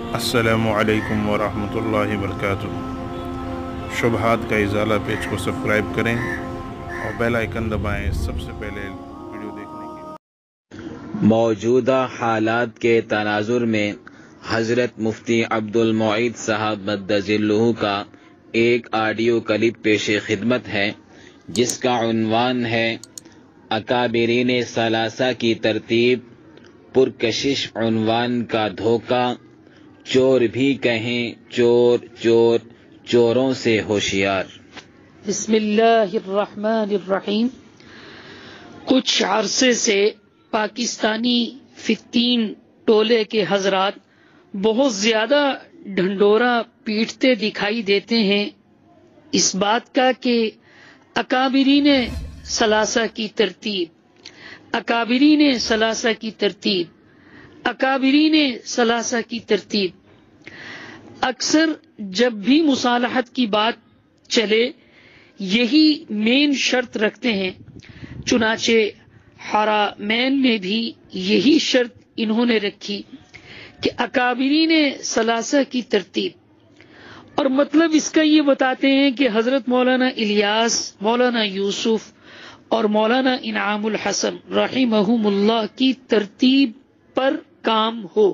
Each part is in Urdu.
السلام علیکم ورحمۃ اللہ وبرکاتہ۔ شبہات کا ازالہ پیج کو سبسکرائب کریں اور بیل آئیکن دبائیں سب سے پہلے ویڈیو دیکھنے کے لیے۔ موجودہ حالات کے تناظر میں حضرت مفتی عبد المعید صاحب مدظ اللہ کا ایک آڈیو کلپ پیش خدمت ہے، جس کا عنوان ہے اکابرین ثلاثہ کی ترتیب، پرکشش عنوان کا دھوکہ، چور بھی کہیں چور چور، چوروں سے ہوشیار۔ بسم اللہ الرحمن الرحیم۔ کچھ عرصے سے پاکستانی فتین ٹولے کے حضرات بہت زیادہ ڈھنڈورا پیٹتے دکھائی دیتے ہیں اس بات کا کہ اکابرین ثلاثہ کی ترتیب، اکابرین ثلاثہ کی ترتیب، اکابرین ثلاثہ کی ترتیب۔ اکثر جب بھی مصالحت کی بات چلے یہی مین شرط رکھتے ہیں، چنانچہ حرمین میں بھی یہی شرط انہوں نے رکھی کہ اکابرین ثلاثہ کی ترتیب، اور مطلب اس کا یہ بتاتے ہیں کہ حضرت مولانا الیاس، مولانا یوسف اور مولانا انعام الحسن رحمہم اللہ کی ترتیب پر کام ہو۔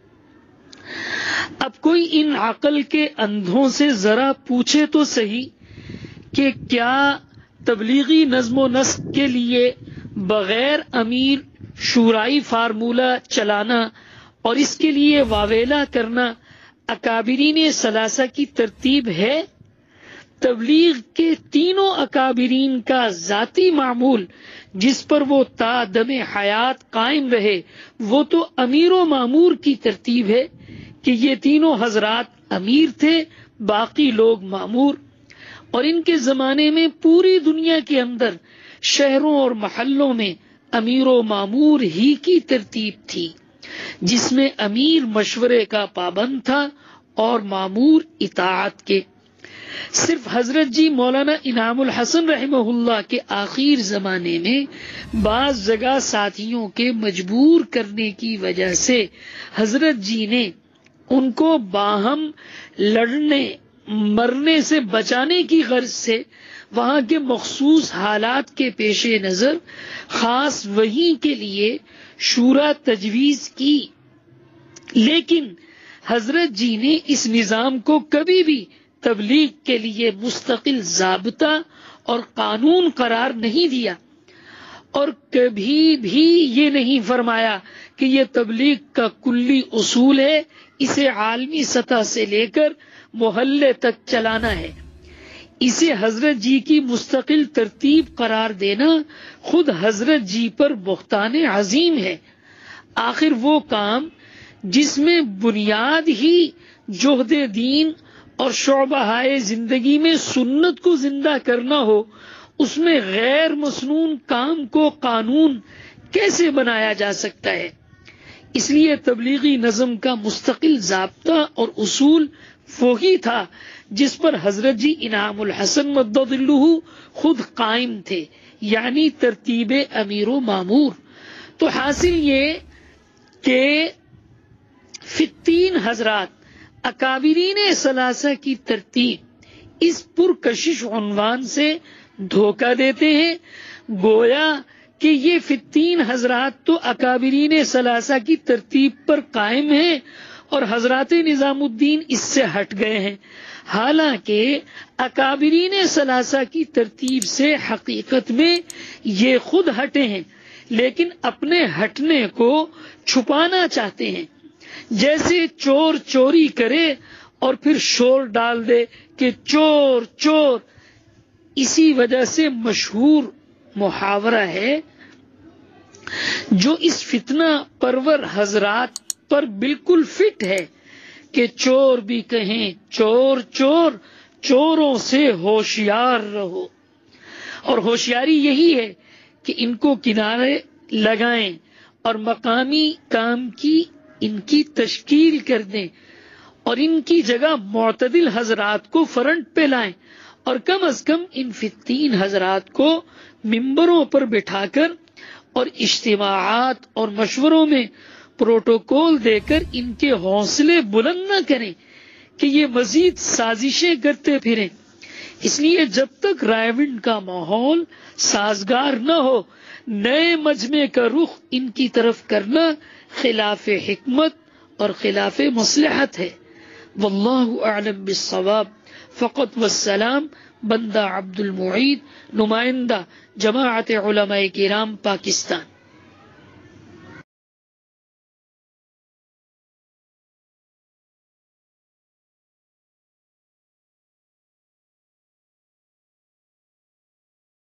اب کوئی ان عقل کے اندھوں سے ذرا پوچھے تو صحیح کہ کیا تبلیغی نظم و نسق کے لیے بغیر امیر شورائی فارمولہ چلانا اور اس کے لیے واویلا کرنا اکابرین ثلاثہ کی ترتیب ہے؟ تبلیغ کے تینوں اکابرین کا ذاتی معمول جس پر وہ تا دم حیات قائم رہے وہ تو امیر و مامور کی ترتیب ہے کہ یہ تینوں حضرات امیر تھے، باقی لوگ مامور، اور ان کے زمانے میں پوری دنیا کے اندر شہروں اور محلوں میں امیر و مامور ہی کی ترتیب تھی، جس میں امیر مشورے کا پابند تھا اور مامور اطاعت کے۔ صرف حضرت جی مولانا انعام الحسن رحمہ اللہ کے آخر زمانے میں بعض جگہ ساتھیوں کے مجبور کرنے کی وجہ سے حضرت جی نے ان کو باہم لڑنے مرنے سے بچانے کی غرض سے وہاں کے مخصوص حالات کے پیش نظر خاص وحی کے لیے شورا تجویز کی، لیکن حضرت جی نے اس نظام کو کبھی بھی تبلیغ کے لیے مستقل ضابطہ اور قانون قرار نہیں دیا، اور کبھی بھی یہ نہیں فرمایا کہ یہ تبلیغ کا کلی اصول ہے، اسے عالمی سطح سے لے کر محلے تک چلانا ہے۔ اسے حضرت جی کی مستقل ترتیب قرار دینا خود حضرت جی پر بہتان عظیم ہے۔ آخر وہ کام جس میں بنیاد ہی جہد دین اور شعبہ زندگی میں سنت کو زندہ کرنا ہو، اس میں غیر مسنون کام کو قانون کیسے بنایا جا سکتا ہے؟ اس لیے تبلیغی نظم کا مستقل ضابطہ اور اصول وہی تھا جس پر حضرت جی انعام الحسن مدد اللہ خود قائم تھے، یعنی ترتیب امیر و مامور۔ تو حاصل یہ کہ فتین حضرات اکابرین ثلاثہ کی ترتیب اس پرکشش عنوان سے دھوکہ دیتے ہیں، گویا کہ یہ فتین حضرات تو اکابرین ثلاثہ کی ترتیب پر قائم ہیں اور حضرات نظام الدین اس سے ہٹ گئے ہیں، حالانکہ اکابرین ثلاثہ کی ترتیب سے حقیقت میں یہ خود ہٹے ہیں، لیکن اپنے ہٹنے کو چھپانا چاہتے ہیں۔ جیسے چور چوری کرے اور پھر شور ڈال دے کہ چور چور، اسی وجہ سے مشہور محاورہ ہے جو اس فتنہ پرور حضرات پر بالکل فٹ ہے کہ چور بھی کہیں چور چور، چوروں سے ہوشیار رہو۔ اور ہوشیاری یہی ہے کہ ان کو کنارے لگائیں اور مقامی کام کی ان کی تشکیل کر دیں اور ان کی جگہ معتدل حضرات کو فرنٹ پہ لائیں، اور کم از کم ان فتین حضرات کو ممبروں پر بٹھا کر اور اجتماعات اور مشوروں میں پروٹوکول دے کر ان کے حوصلے بلند نہ کریں کہ یہ مزید سازشیں کرتے پھریں۔ اس لیے جب تک رائے کا ماحول سازگار نہ ہو، نئے مجمع کا رخ ان کی طرف کرنا خلاف حکمت اور خلاف مصلحت ہے۔ واللہ اعلم بالصواب۔ فقط والسلام، بندہ عبد المعید، نمائندہ جماعت علماء کرام، پاکستان۔